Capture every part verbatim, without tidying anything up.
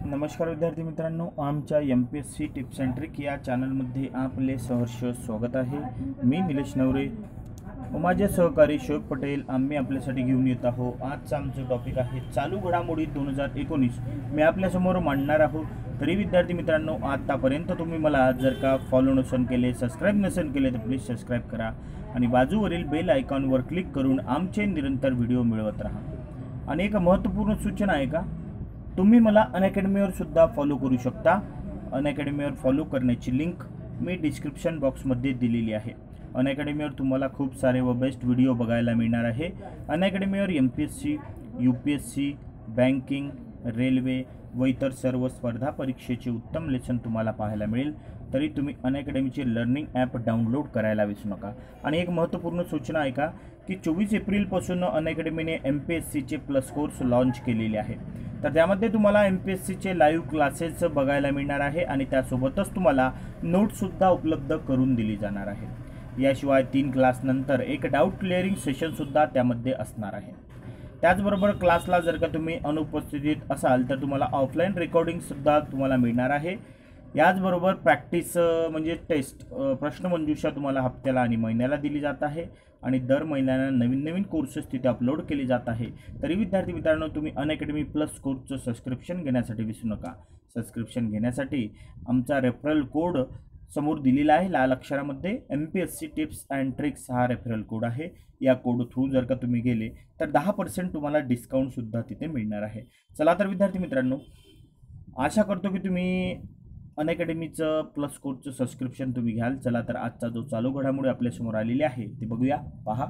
नमस्कार विद्यार्थी मित्रांनो, आमच्या M P S C tips and trick या चॅनलमध्ये आपले सहर्ष स्वागत आहे। मी निलेश नवरे व माझे सहकारी शोभ पटेल आम्ही आपल्यासाठी घेऊन येत आहोत। आजचा आमचा टॉपिक आहे चालू घडामोडी दोन हजार एकोणीस। मी आपल्यासमोर मांडणार आहोत। तरी विद्यार्थी मित्रांनो, आतापर्यंत तुम्ही मला जर का फॉलो नसेल केले, सबस्क्राईब नसेल केले तर प्लीज सबस्क्राईब करा आणि बाजूवरील बेल आयकॉनवर क्लिक करून आमचे निरंतर व्हिडिओ मिळवत राहा। आणि एक महत्त्वपूर्ण सूचना आहे का, तुम्ही मला अनअकॅडमीवर सुद्धा फॉलो करू शकता। अनअकॅडमीवर फॉलो करण्याची लिंक मी डिस्क्रिप्शन बॉक्समध्ये दिलेली आहे। अनअकॅडमीवर तुम्हाला खूप सारे व बेस्ट व्हिडिओ बघायला मिळणार आहे। अनअकॅडमीवर M P S C, U P S C, banking, railway व इतर सर्व स्पर्धा परीक्षेचे उत्तम लेसन तुम्हाला पाहायला मिळेल। तरी तुम्ही अनअकॅडमीचे लर्निंग ॲप डाउनलोड करायला विसरू नका। आणि एक महत्त्वपूर्ण सूचना आहे का की चोवीस एप्रिलपासून अनअकॅडमीने एम पी एस सीचे प्लस कोर्स लॉन्च केलेले आहे। तर त्यामध्ये तुम्हाला एम पी एस सीचे लाईव्ह क्लासेस बघायला मिळणार आहे आणि त्यासोबतच तुम्हाला नोट्ससुद्धा उपलब्ध करून दिली जाणार आहे। याशिवाय तीन क्लासनंतर एक डाऊट क्लिअरिंग सेशनसुद्धा त्यामध्ये असणार आहे। त्याचबरोबर क्लासला जर का तुम्ही अनुपस्थित असाल तर तुम्हाला ऑफलाईन रेकॉर्डिंगसुद्धा तुम्हाला मिळणार आहे। याचबरोबर प्रॅक्टिस म्हणजे टेस्ट प्रश्नमंजुषा तुम्हाला हप्त्याला आणि महिन्याला दिली जात आहे आणि दर महिन्याला नवीन नवीन कोर्सेस तिथे अपलोड केले जात आहे। तरी विद्यार्थी मित्रांनो, तुम्ही अनअकॅडमी प्लस कोर्सचं सबस्क्रिप्शन घेण्यासाठी विसरू नका। सबस्क्रिप्शन घेण्यासाठी आमचा रेफरल कोड समोर दिलेला आहे लाल अक्षरामध्ये, M P S C tips and tricks हा रेफरल कोड आहे। या कोड थ्रू जर का तुम्ही गेले तर दहा पर्सेंट तुम्हाला डिस्काउंटसुद्धा तिथे मिळणार आहे। चला तर विद्यार्थी मित्रांनो, आशा करतो की तुम्ही अनअकॅडमीचं प्लस कोर्सचं सबस्क्रिप्शन तुम्ही घ्याल। चला तर आजचा जो चालू घडामोडी आपल्यासमोर आलेली आहे ते बघूया। पहा,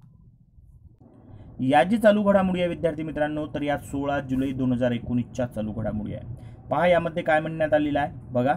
या जी चालू घडामोडी आहे विद्यार्थी मित्रांनो, तर या सोळा जुलै दोन हजार एकोणीसच्या चालू घडामोडी आहे। पहा यामध्ये काय म्हणण्यात आलेलं आहे बघा।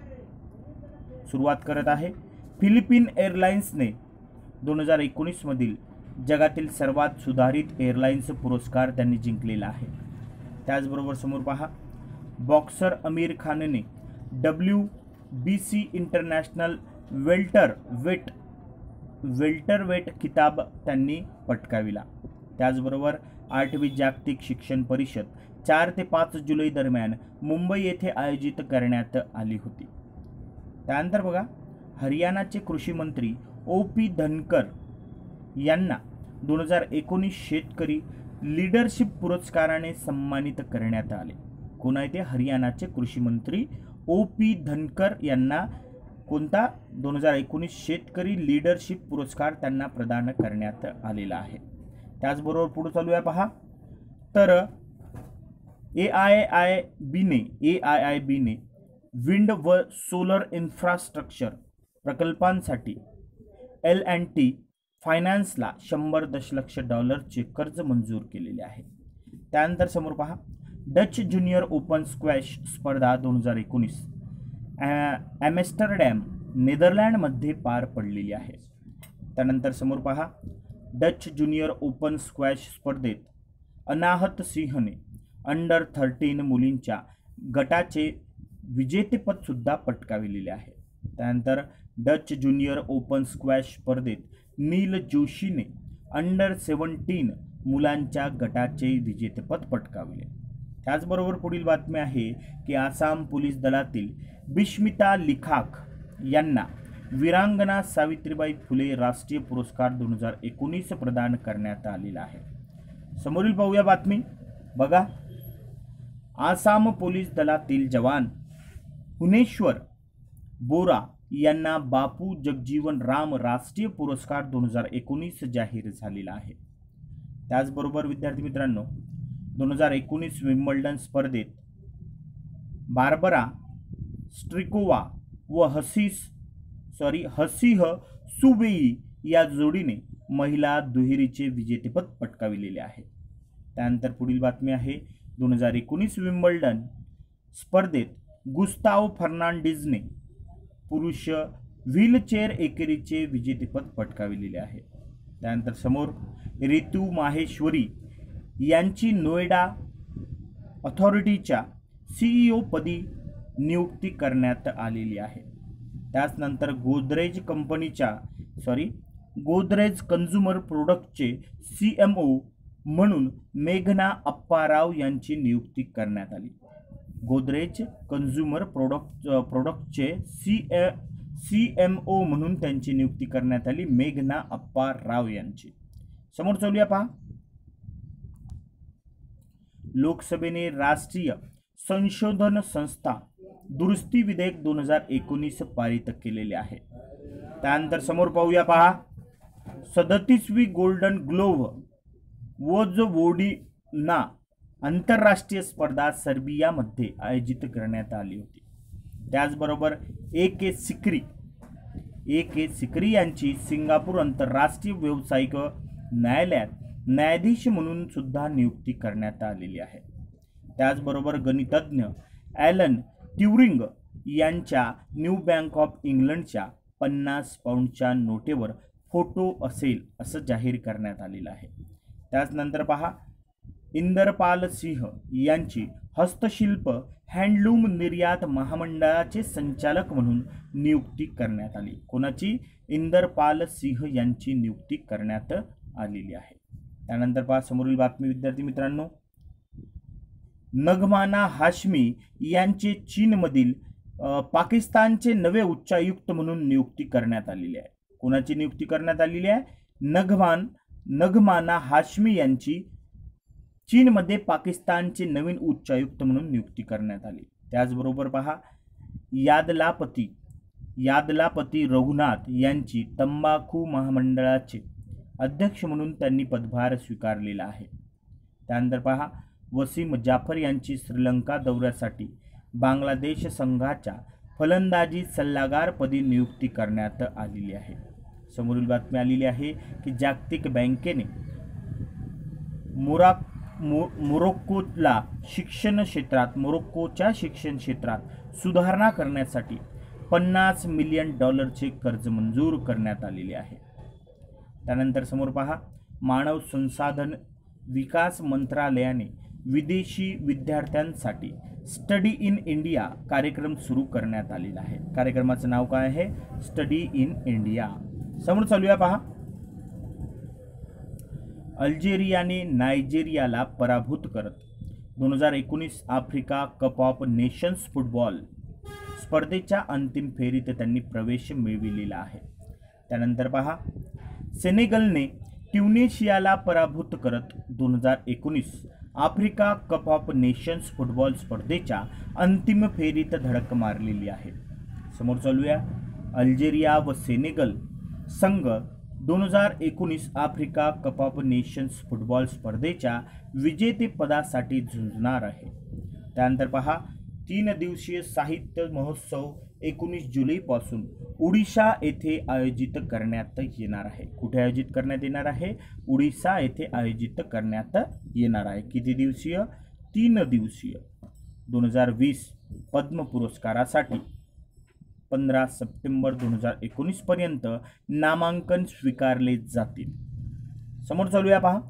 सुरुवात करत आहे, फिलिपिन एअरलाइन्सने दोन हजार एकोणीस मधील जगातील सर्वात सुधारित एअरलाइन्स पुरस्कार त्यांनी जिंकलेला आहे। त्याचबरोबर समोर पहा, बॉक्सर आमिर खानने W B C international welterweight welterweight किताब त्यांनी पटकाविला। त्याचबरोबर आठवी जागतिक शिक्षण परिषद चार ते पाच जुलै दरम्यान मुंबई येथे आयोजित करण्यात आली होती। त्यानंतर बघा, हरियाणाचे कृषी मंत्री ओ पी धनकर यांना दोन हजार एकोणीस शेतकरी लीडरशिप पुरस्काराने सन्मानित करण्यात आले। कोण आहे ते? हरियाणाचे कृषी मंत्री ओ पी धनकर यांना कोणता दोन हजार एकोणीस शेतकरी लीडरशिप पुरस्कार त्यांना प्रदान करण्यात आलेला आहे। त्याचबरोबर पुढे चालूया पहा, तर ए आय आय बीने ए आय आय बीने विंड व सोलर इन्फ्रास्ट्रक्चर प्रकल्पांसाठी एल अँड टी फायनान्सला शंभर दशलक्ष डॉलरचे कर्ज मंजूर केलेले आहे। त्यानंतर समोर पहा, डच ज्युनियर ओपन स्क्वॅश स्पर्धा दोन हजार एकोणीस ॲम्स्टरडॅम नेदरलँडमध्ये पार पडलेली आहे। त्यानंतर समोर पहा, डच ज्युनियर ओपन स्क्वॅश स्पर्धेत अनाहत सिंहने अंडर थर्टीन मुलींच्या गटाचे विजेतेपद सुद्धा पटकाविलेले आहे। त्यानंतर डच ज्युनियर ओपन स्क्वॅश स्पर्धेत नील जोशीने अंडर सेवन्टीन मुलांच्या गटाचे विजेतेपद पटकावले। त्याचबरोबर पुढील बातमी आहे की आसाम पोलीस दलातील बिश्मिता लिखाक यांना वीरांगना सावित्रीबाई फुले राष्ट्रीय पुरस्कार दोन हजार एकोणीस प्रदान करण्यात आलेला आहे। समोरील पाहूया बातमी बघा, आसाम पोलीस दलातील जवान हुनेश्वर बोरा यांना बापू जगजीवन राम राष्ट्रीय पुरस्कार दोन हजार एकोणीस जाहीर झालेला आहे। त्याचबरोबर विद्यार्थी मित्रांनो, दोन हजार एकोणीस विम्बल्डन स्पर्धेत बार्बरा स्ट्रिकोवा व हसीस सॉरी हसीह सुवेई या जोडीने महिला दुहेरीचे विजेतेपद पटकाविलेले आहे। त्यानंतर पुढील बातमी आहे, दोन हजार एकोणीस विम्बल्डन स्पर्धेत गुस्ताव फर्नांडिजने पुरुष व्हीलचेअर एकेरीचे विजेतेपद पटकाविलेले आहे। त्यानंतर समोर रितू माहेश्वरी यांची नोएडा अथॉरिटीच्या सीईओ पदी नियुक्ती करण्यात आलेली आहे। त्यानंतर गोदरेज कंपनीच्या सॉरी गोदरेज कन्झ्युमर प्रोडक्टचे सी एम ओ म्हणून मेघना अप्पाराव यांची नियुक्ती करण्यात आली। गोदरेज कंझ्युमर प्रोडक्ट प्रोडक्टचे C A C M O म्हणून त्यांची नियुक्ती करण्यात आली मेघना अप्पा राव यांची. समोर चालूया पहा. लोकसभेने राष्ट्रीय संशोधन संस्था दुरुस्ती विधेयक दोन हजार एकोणीस पारित केलेले आहे. त्यानंतर समोर पाहूया पहा. सदतीसवी गोल्डन ग्लोव्ह वोजवोडिना आंतरराष्ट्रीय स्पर्धा सर्बियामध्ये आयोजित करण्यात आली होती. त्याचबरोबर ए के सिक्री ए के सिक्री यांची सिंगापूर आंतरराष्ट्रीय व्यावसायिक न्यायालयात न्यायाधीश म्हणून सुद्धा नियुक्ती करण्यात आलेली आहे. त्याचबरोबर गणितज्ञ ॲलन ट्युरिंग यांच्या न्यू बँक ऑफ इंग्लंडच्या पन्नास पाऊंडच्या नोटेवर फोटो असेल असं जाहीर करण्यात आलेलं आहे. त्याचनंतर पहा. इंदरपाल सिंह यांची हस्तशिल्प हँडलूम निर्यात महामंडळाचे संचालक म्हणून नियुक्ती करण्यात आली. कोणाची? इंदरपाल सिंह यांची नियुक्ती करण्यात आलेली आहे. त्यानंतर पहा समोरील बातमी विद्यार्थी मित्रांनो. नगमाना हाशमी यांचे चीनमधील पाकिस्तानचे नवे उच्चायुक्त म्हणून नियुक्ती करण्यात आलेली आहे. कोणाची नियुक्ती करण्यात आलेली आहे? नगमान नगमाना हाशमी यांची चीनमध्ये पाकिस्तानचे नवीन उच्चायुक्त म्हणून नियुक्ती करण्यात आली. त्याचबरोबर पहा. यादलापती यादलापती रघुनाथ यांची तंबाखू महामंडळाचे अध्यक्ष म्हणून त्यांनी पदभार स्वीकारलेला आहे. त्यानंतर पहा. वसीम जाफर यांची श्रीलंका दौऱ्यासाठी बांगलादेश संघाच्या फलंदाजी सल्लागारपदी नियुक्ती करण्यात आलेली आहे. समोरील बातमी आलेली आहे की जागतिक बँकेने मोरा मो मोरोक्कोला शिक्षण क्षेत्रात मोरोक्कोच्या शिक्षण क्षेत्रात सुधारणा करण्यासाठी पन्नास मिलियन डॉलरचे कर्ज मंजूर करण्यात आलेले आहे. त्यानंतर समोर पहा. मानव संसाधन विकास मंत्रालयाने विदेशी विद्यार्थ्यांसाठी स्टडी इन इंडिया कार्यक्रम सुरू करण्यात आलेला आहे. कार्यक्रमाचं नाव काय आहे? Study in India. समोर चालूया पहा. अल्जेरियाने नायजेरियाला पराभूत करत दोन हजार एकोणीस Africa cup of nations football स्पर्धेच्या अंतिम फेरीत त्यांनी प्रवेश मिळविलेला आहे. त्यानंतर पहा. सेनेगलने ट्युनिशियाला पराभूत करत दोन हजार एकोणीस Africa cup of nations football स्पर्धेच्या अंतिम फेरीत धडक मारलेली आहे. समोर चालूया. अल्जेरिया व सेनेगल संघ दोन हजार एकोणीस Africa cup of nations football स्पर्धेच्या विजेतेपदासाठी झुंजणार आहे. त्यानंतर पहा. तीन दिवसीय साहित्य महोत्सव एकोणीस जुलैपासून ओडिशा येथे आयोजित करण्यात येणार आहे. कुठे आयोजित करण्यात येणार आहे? ओडिशा येथे आयोजित करण्यात येणार आहे. किती दिवसीय? तीन दिवसीय. दोन हजार वीस पद्म पुरस्कारासाठी पंधरा सप्टेंबर दोन हजार एकोणीस पर्यंत नामांकन स्वीकारले जातील. समोर चालूया पहा.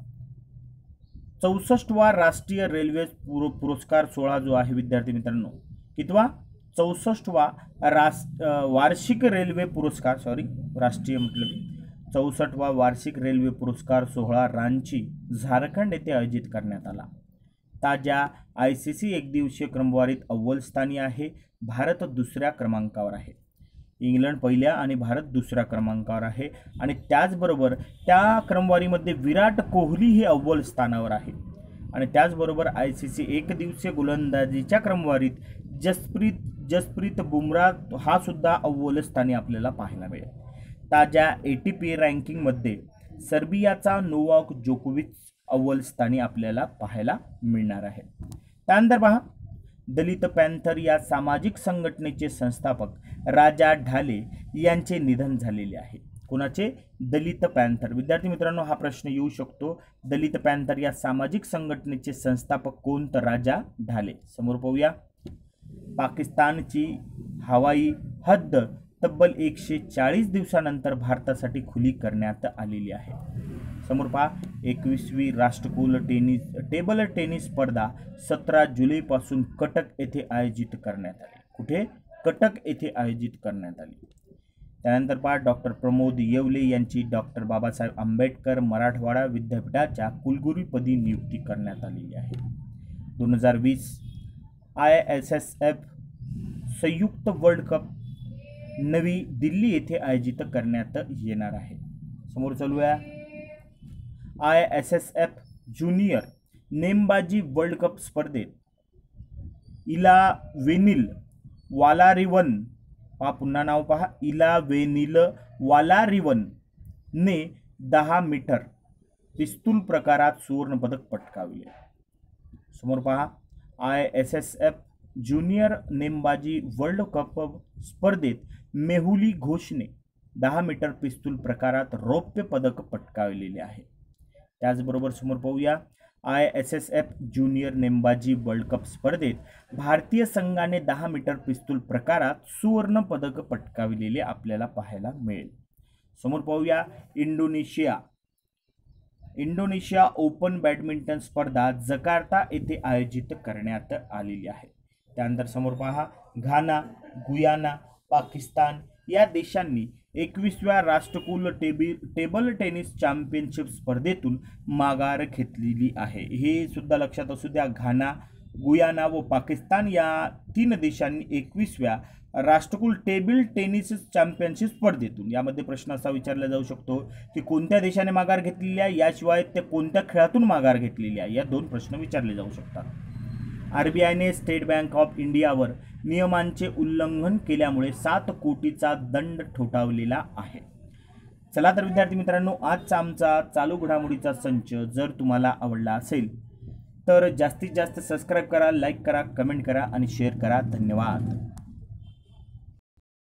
चौसष्टवा राष्ट्रीय रेल्वे पुरस्कार सोहळा जो आहे विद्यार्थी मित्रांनो, कितवा? चौसष्टवा राष्ट्र वार्षिक रेल्वे पुरस्कार सॉरी राष्ट्रीय म्हटलं मी चौसष्टवा वार्षिक रेल्वे पुरस्कार सोहळा रांची झारखंड येथे आयोजित करण्यात आला. ताज्या आय सी सी एकदिवसीय क्रमवारीत अव्वल स्थानी आहे. भारत दुसऱ्या क्रमांकावर आहे. इंग्लंड पहिल्या आणि भारत दुसऱ्या क्रमांकावर आहे. आणि त्याचबरोबर त्या क्रमवारीमध्ये विराट कोहली हे अव्वल स्थानावर आहे. आणि त्याचबरोबर आय सी सी एकदिवसीय गोलंदाजीच्या क्रमवारीत जसप्रीत जसप्रीत बुमराह हा सुद्धा अव्वल स्थानी आपल्याला पाहायला मिळेल. ताज्या ए टी पी रँकिंगमध्ये सर्बियाचा नोवाक जोकोविच अव्वल स्थानी आपल्याला पाहायला मिळणार आहे. त्यानंतर पहा. दलित पॅन्थर या सामाजिक संघटनेचे संस्थापक राजा ढाले यांचे निधन झालेले आहे. कोणाचे? दलित पॅन्थर. विद्यार्थी मित्रांनो हा प्रश्न येऊ शकतो. दलित पॅन्थर या सामाजिक संघटनेचे संस्थापक कोण? तर राजा ढाले. समोर पाहूया. पाकिस्तानची हवाई हद्द तब्बल एकशे चाळीस दिवसानंतर भारतासाठी खुली करण्यात आलेली आहे. समोर पहा. एकवीसवी राष्ट्रकुल टेनिस टेबल टेनिस स्पर्धा सतरा जुलैपासून कटक येथे आयोजित करण्यात आली. कुठे? कटक येथे आयोजित करण्यात आली. त्यानंतर पहा. डॉक्टर प्रमोद येवले यांची डॉक्टर बाबासाहेब आंबेडकर मराठवाडा विद्यापीठाच्या कुलगुरूपदी नियुक्ती करण्यात आलेली आहे. दोन हजार वीस आय एस एस एफ संयुक्त वर्ल्ड कप नवी दिल्ली येथे आयोजित करण्यात येणार आहे. समोर चालूया. I S S F junior नेमबाजी वर्ल्ड कप स्पर्धेत इलावेनिल वालारिवन, पहा पुन्हा नाव पहा, इलावेनिल वालारिवन ने दहा मीटर पिस्तूल प्रकारात सुवर्ण पदक पटकावले. समोर पहा. I S S F junior नेमबाजी वर्ल्ड कप स्पर्धेत मेहुली घोषने दहा मीटर पिस्तूल प्रकारात रौप्य पदक पटकावलेले आहे. त्याचबरोबर समोर पाहूया. I S S F junior नेमबाजी वर्ल्ड कप स्पर्धेत भारतीय संघाने दहा मीटर पिस्तूल प्रकारात सुवर्ण पदक पटकावलेले आपल्याला पाहायला मिळेल. समोर पाहूया. इंडोनेशिया इंडोनेशिया ओपन बॅडमिंटन स्पर्धा जकार्ता येथे आयोजित करण्यात आलेली आहे. त्यानंतर समोर पहा. घाना, गुयाना, पाकिस्तान या देशांनी एकवीसव्या राष्ट्रकुल टेबल टेबल टेनिस चॅम्पियनशिप स्पर्धेतून माघार घेतलेली आहे. हे सुद्धा लक्षात असू द्या. घाना, गुयाना व पाकिस्तान या तीन देशांनी एकवीसव्या राष्ट्रकुल टेबल टेनिस चॅम्पियनशिप स्पर्धेतून, यामध्ये प्रश्न असा विचारला जाऊ शकतो की कोणत्या देशाने माघार घेतलेली आहे, याशिवाय ते कोणत्या खेळातून माघार घेतलेली आहे, या दोन प्रश्न विचारले जाऊ शकतात. आरबीआयने स्टेट बँक ऑफ इंडियावर नियमांचे उल्लंघन केल्यामुळे सात कोटीचा दंड ठोठावलेला आहे. चला तर विद्यार्थी मित्रांनो, आजचा आमचा चालू घडामोडीचा संच जर तुम्हाला आवडला असेल तर जास्तीत जास्त सबस्क्राईब करा, लाईक करा, कमेंट करा आणि शेअर करा. धन्यवाद.